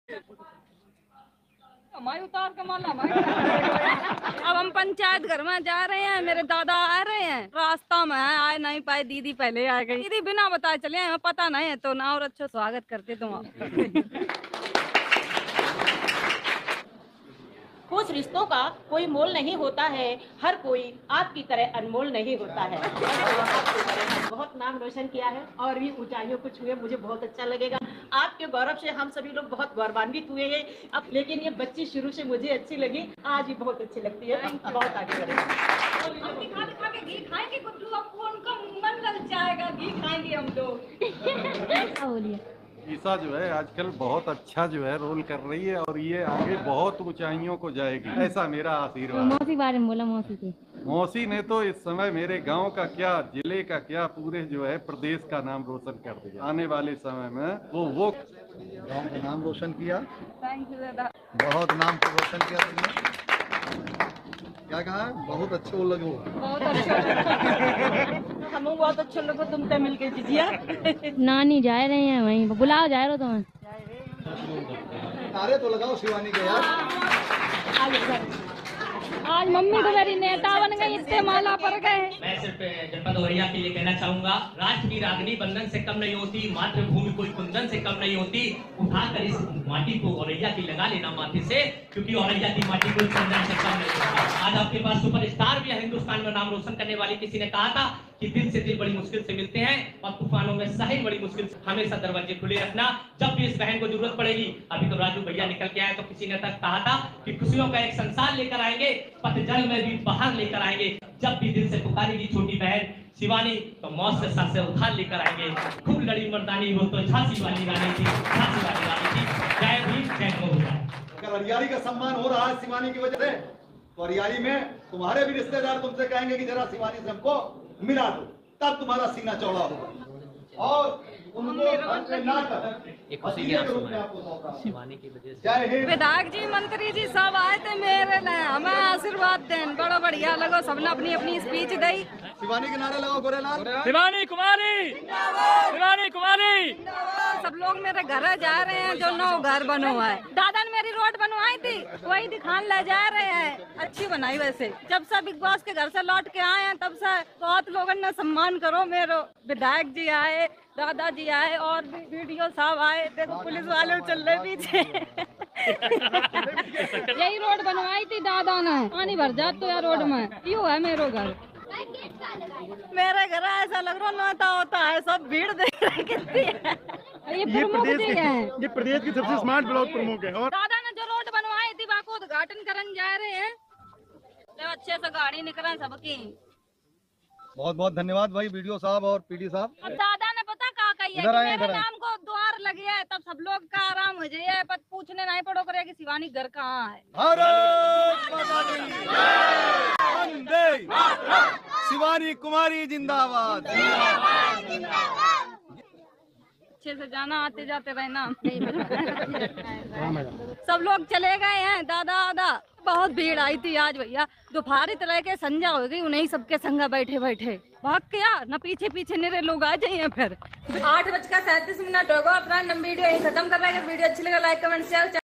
हमारी उतार के माला अब हम पंचायत घर में जा रहे हैं, मेरे दादा आ रहे हैं, रास्ता में आए नहीं पाए, दीदी पहले आ गई। दीदी बिना बताए चले, हमें पता नहीं है तो ना, और अच्छा स्वागत करते तुम। कुछ रिश्तों का कोई मोल नहीं होता है, हर कोई आपकी तरह अनमोल नहीं होता है। बहुत नाम रोशन किया है और भी ऊंचाइयों को छुए, मुझे बहुत अच्छा लगेगा। आपके गौरव से हम सभी लोग बहुत गौरवान्वित हुए हैं। अब लेकिन ये बच्ची शुरू से मुझे अच्छी लगी, आज भी बहुत अच्छी लगती है। बहुत आगे बढ़ेंगे। घी खाएंगे गुड्डू, आपको उनका मन लग जाएगा, घी खाएंगे हम लोग। ईसा जो है आजकल बहुत अच्छा जो है रोल कर रही है और ये आगे बहुत ऊंचाइयों को जाएगी, ऐसा मेरा आशीर्वाद। मौसी बारे में बोला, मौसी की मौसी ने तो इस समय मेरे गांव का क्या, जिले का क्या, पूरे जो है प्रदेश का नाम रोशन कर दिया। आने वाले समय में वो गांव का नाम रोशन किया। थैंक यू दादा। बहुत नाम को रोशन किया तुमने। क्या कहा? बहुत अच्छे वो लगो। बहुत अच्छा हमें बहुत अच्छा लगा तुमसे मिलके जीजिया। नानी जा रहे हैं वहीं, बुलाओ जा रहे हो तुम्हें। नारे तो लगाओ शिवानी के यार। आज मम्मी तो मेरी नेता बन गई, इतने माला पर गए। मैं सिर्फ जनपद औरैया के लिए कहना चाहूंगा, राष्ट्र की रागनी बंधन से कम नहीं होती, मातृभूमि कोई कुंदन से कम नहीं होती। उठाकर इस माटी को औरैया की लगा लेना माथे से, क्योंकि औरैया की माटी कोई कुंदन से कम नहीं होती। आज आपके पास सुपरस्टार भी है, हिंदुस्तान में नाम रोशन करने वाली। किसी ने कहा था कि दिल से दिल बड़ी मुश्किल से मिलते हैं और तूफानों में साहिल बड़ी मुश्किल से। हमेशा दरवाजे खुले रखना, जब भी इस बहन को जरूरत पड़ेगी। अभी तो राजू भैया निकल के आए तो किसी ने तक कहा था कि खुशियों का एक संसार लेकर आएंगे, पतझड़ में भी बाहर लेकर आएंगे। जब भी दिल से पुकारेगी छोटी बहन शिवानी तो मौत से सर से उधार लेकर आएंगे। खूब लड़ी मर्दानी वो तो झांसी वाली रानी थी, झांसी वाली रानी थी। जय भीम, जय गौ। अगर हरियाली का सम्मान हो रहा है शिवानी की वजह से, तो हरियाली में तुम्हारे भी रिश्तेदार तुमसे कहेंगे कि जरा शिवानी से हमको मिला दो, तब तुम्हारा सीना चौड़ा होगा। और विधायक जी, मंत्री जी सब आए थे मेरे लिए, हमें आशीर्वाद दें। बड़ा बढ़िया लगो, सबने अपनी अपनी स्पीच दी। शिवानी के नारे लगाओ गोरेलाल। शिवानी कुमारी, शिवानी कुमारी। सब लोग मेरे घर जा रहे हैं, जो नौ घर बनो है। दादा ने मेरी रोड बनवाई थी, वही दिखाने ले जा रहे हैं। अच्छी बनाई वैसे। जब से बिग बॉस के घर से लौट के आए हैं, तब से बहुत लोगों ने सम्मान करो मेरो। विधायक जी आए, दादाजी आए और वीडियो साहब आए, देखो पुलिस वाले चल रहे पीछे। यही रोड बनवाई थी दादा ने, पानी भर जात तो यार रोड में। यो है मेरो घर। मेरे घर ऐसा लग रहा नाता होता है, सब भीड़ देख रहे कितनी है। ये प्रदेश की सबसे स्मार्ट ब्लॉक प्रमुख है। और दादा ने जो रोड बनवाई थी वहाँ को उद्घाटन करने जा रहे हैं, तो अच्छे से गाड़ी निकले सबकी। बहुत बहुत धन्यवाद भाई वीडियो साहब और पीडी साहब। अब दादा ने पता कहा कि मेरे नाम को द्वार लगे है, तब सब लोग का आराम हो जाए, पर पूछने नहीं पड़ो करे कि शिवानी घर कहाँ है। शिवानी कुमारी जिंदाबाद। अच्छे से जाना, आते जाते रहना। सब लोग चले गए हैं, दादा बहुत भीड़ आई थी आज भैया। दोपहर तरह के संजा हो गई, उन्हीं सबके संगा बैठे बैठे भाग गया ना, पीछे पीछे मेरे लोग आ जाइए। फिर 8:37 होगा। अपना वीडियो यही खत्म कर रहा है। वीडियो अच्छी लगा लाइक कमेंट शेयर।